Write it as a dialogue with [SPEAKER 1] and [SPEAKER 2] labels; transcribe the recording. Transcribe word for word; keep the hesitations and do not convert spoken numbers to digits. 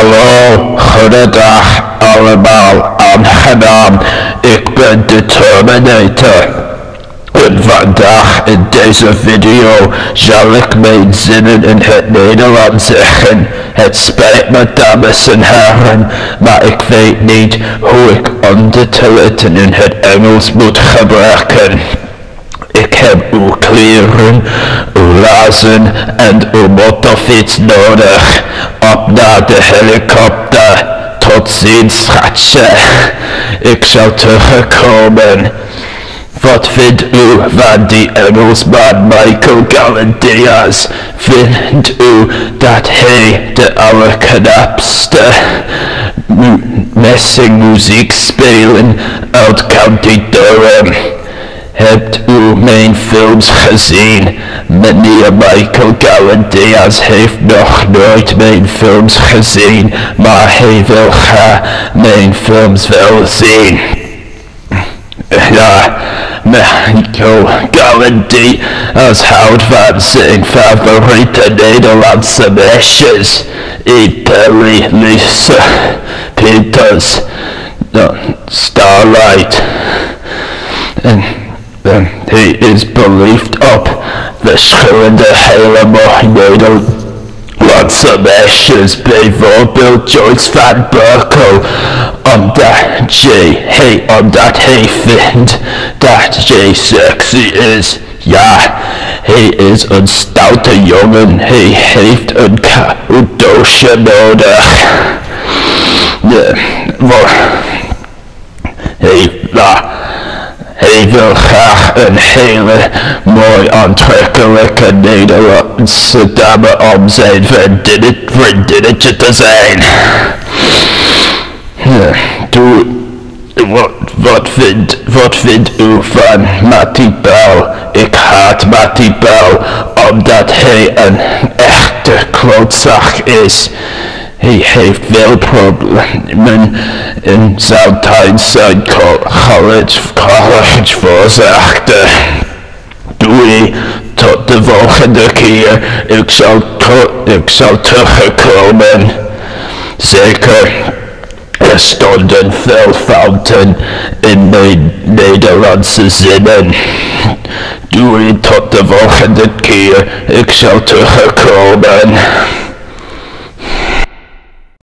[SPEAKER 1] Hallo, goedendag allemaal, aangenaam. Ik ben de Terminator. En vandaag in deze video zal ik mijn zinnen in het Nederlands zeggen. Het spijt me, dames en heren, maar ik weet niet hoe ik ondertitelen in het Engels moet gebruiken. Ik heb uw kleren, uw lazen en uw motorfiets nodig. Op naar de helikopter. Tot ziens, schatje. Ik zal terugkomen. Wat vindt u van die Engelsman Michael Gallandias? Vindt u dat hij de allerknapste messingmuziek spelen uit County Durham? Hebt u mijn films gezien? Meneer Michael Gallandias heeft nog nooit mijn films gezien, maar hij wil graag mijn films wel zien. Ja, Michael Gallandias houdt van zijn favoriete Nederlandse meisjes. Italy, Lisa, Peters, Starlight. En En hij is beliefd op verschillende hele mooie Nederlandse meisjes, bijvoorbeeld Joyce van Berkel, omdat Jay, hey, omdat hij vindt dat Jay sexy is. Ja, hij is een stoute jongen, hij heeft een cadeautje nodig. Ja, hij, ja. Hij wil graag een hele mooi aantrekkelijke Nederlandse dame om zijn vriendinnetje te zijn. Doe, wat, wat, vindt, wat vindt u van Mattie Bell? Ik haat Mattie Bell omdat hij een echte klootzak is. Hij heeft veel problemen en zou tijdens zijn college, college veroorzaakte. Doei, tot de volgende keer. Ik zal, ik zal terugkomen. Zeker, er stonden veel fouten in mijn Nederlandse zinnen. Doei, tot de volgende keer. Ik zal terugkomen.